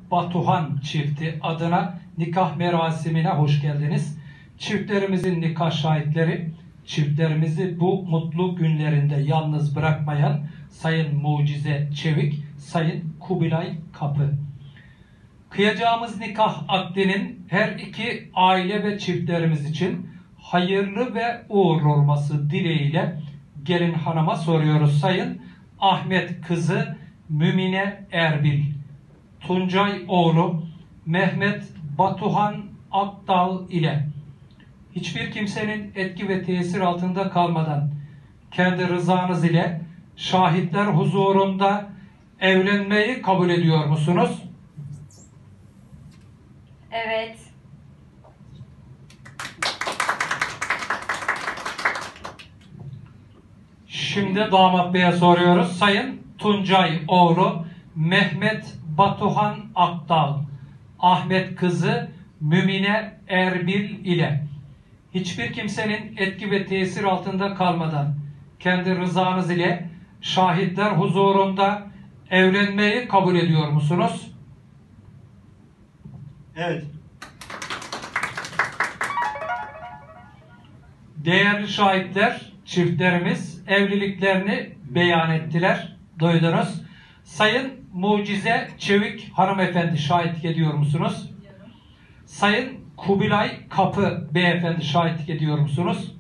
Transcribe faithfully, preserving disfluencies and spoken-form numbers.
Batuhan çifti adına nikah merasimine hoş geldiniz. Çiftlerimizin nikah şahitleri, çiftlerimizi bu mutlu günlerinde yalnız bırakmayan Sayın Mucize Çevik, Sayın Kubilay Kapı. Kıyacağımız nikah akdinin her iki aile ve çiftlerimiz için hayırlı ve uğurlu olması dileğiyle gelin hanıma soruyoruz. Sayın Ahmet kızı Mümine Erbil, Tuncay oğlu Mehmet Batuhan Akdal ile hiçbir kimsenin etki ve tesir altında kalmadan kendi rızanız ile şahitler huzurunda evlenmeyi kabul ediyor musunuz? Evet. Şimdi damat beye soruyoruz. Sayın Tuncay oğlu Mehmet Batuhan Akdal, Ahmet kızı Mümine Erbil ile hiçbir kimsenin etki ve tesir altında kalmadan kendi rızanız ile şahitler huzurunda evlenmeyi kabul ediyor musunuz? Evet. Değerli şahitler, çiftlerimiz evliliklerini beyan ettiler. Duydunuz. Sayın Mucize Çevik hanımefendi şahitlik ediyor musunuz? Sayın Kubilay Kapı beyefendi şahitlik ediyor musunuz?